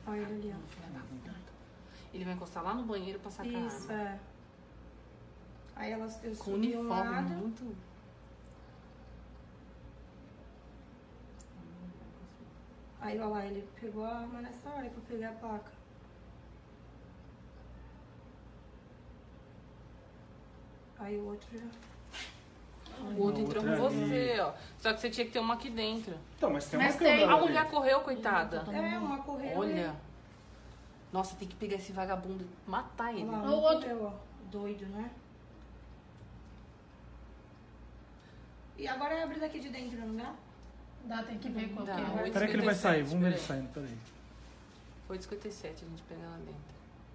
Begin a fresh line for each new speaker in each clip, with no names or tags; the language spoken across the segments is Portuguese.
Olha ele ali, ó.
Filha da puta. Ele vai encostar lá no banheiro pra sacar a
Isso,
arma.
é. Aí eu
Com
subi um
uniforme
lado.
muito...
Aí, olha lá, ele pegou a arma nessa hora que eu peguei a placa. Aí o outro já...
O outro entrou com
outra
você, ó. Só que você tinha que ter uma aqui dentro.
Então, mas tem
Mas
uma
tem.
câmera
A
ali.
mulher correu, coitada.
É, uma correu.
Olha. Nossa, tem que pegar esse vagabundo e matar ele.
Olha lá,
O
um
outro.
correu, ó. Doido, né? E agora é abrir daqui de dentro, não dá?
Dá, tem que ver qual que
Dá,
é.
oito.
Peraí que ele vai sair, vamos ver ele
57,
saindo, peraí.
8h57, a gente pega lá dentro.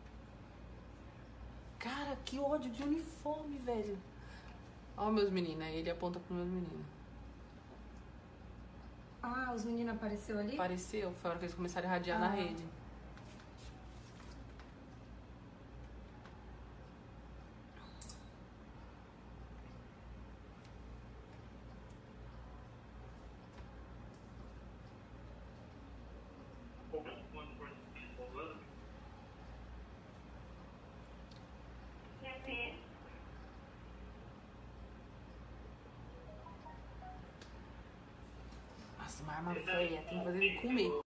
Cara, que ódio de uniforme, velho. Ó, meus meninos, aí ele aponta pros meus meninos.
Ah, os meninos apareceram ali?
Apareceu, foi a hora que eles começaram a irradiar na rede. Nossa, uma arma feia, tem que fazer ele comer.